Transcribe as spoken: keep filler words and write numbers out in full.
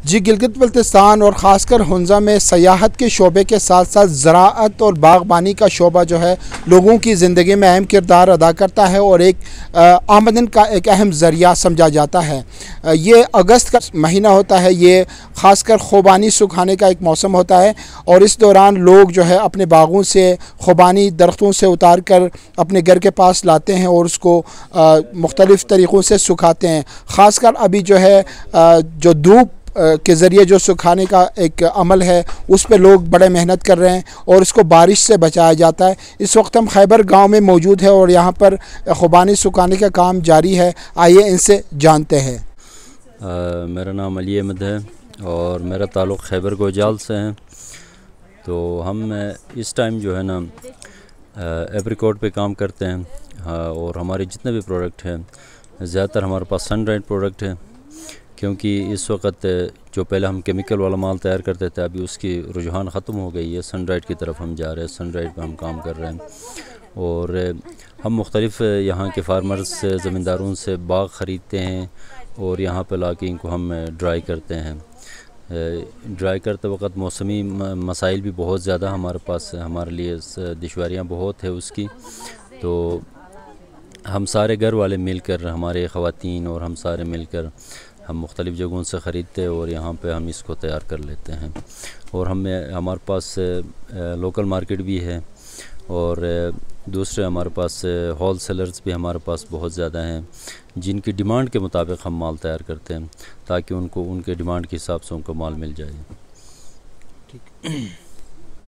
जी, गिलगित बल्तिस्तान और ख़ासकर हुंज़ा में सयाहत के शोबे के साथ साथ ज़राअत और बाग़बानी का शोबा जो है लोगों की ज़िंदगी में अहम किरदार अदा करता है और एक आमदन का एक अहम ज़रिया समझा जाता है। ये अगस्त का महीना होता है, ये ख़ासकर ख़ुबानी सुखाने का एक मौसम होता है और इस दौरान लोग जो है अपने बागों से ख़ुबानी दरख्तों से उतार कर अपने घर के पास लाते हैं और उसको मुख्तलिफ़ तरीक़ों से सुखाते हैं। ख़ासकर अभी जो है आ, जो धूप के ज़रिए जो सुखाने का एक अमल है उस पर लोग बड़े मेहनत कर रहे हैं और इसको बारिश से बचाया जाता है। इस वक्त हम खैबर गांव में मौजूद है और यहाँ पर ख़ुबानी सुखाने का काम जारी है। आइए इनसे जानते हैं। आ, मेरा नाम अली अहमद है और मेरा ताल्लुक़ खैबर गोजाल से है। तो हम इस टाइम जो है ना एप्रिकॉट पे काम करते हैं और हमारे जितने भी प्रोडक्ट हैं ज़्यादातर हमारे पास सन ड्राइड प्रोडक्ट है, क्योंकि इस वक्त जो पहले हम केमिकल वाला माल तैयार करते थे अभी उसकी रुझान ख़त्म हो गई है। सन ड्राइड की तरफ हम जा रहे हैं, सन ड्राइड पे हम काम कर रहे हैं और हम मुख्तलिफ़ यहाँ के फार्मर्स से ज़मींदारों से बाग ख़रीदते हैं और यहाँ पे ला के इनको हम ड्राई करते हैं। ड्राई करते वक्त मौसमी मसाइल भी बहुत ज़्यादा हमारे पास हमारे लिए दुश्वारियाँ बहुत है उसकी। तो हम सारे घर वाले मिलकर, हमारे ख़वातीन और हम सारे मिलकर हम मुख्तलिफ़ जगहों से ख़रीदते हैं और यहाँ पे हम इसको तैयार कर लेते हैं। और हमें हमारे पास लोकल मार्केट भी है और दूसरे हमारे पास होल सेलर्स भी हमारे पास बहुत ज़्यादा हैं जिनकी डिमांड के मुताबिक हम माल तैयार करते हैं ताकि उनको उनके डिमांड के हिसाब से उनको माल मिल जाए। ठीक।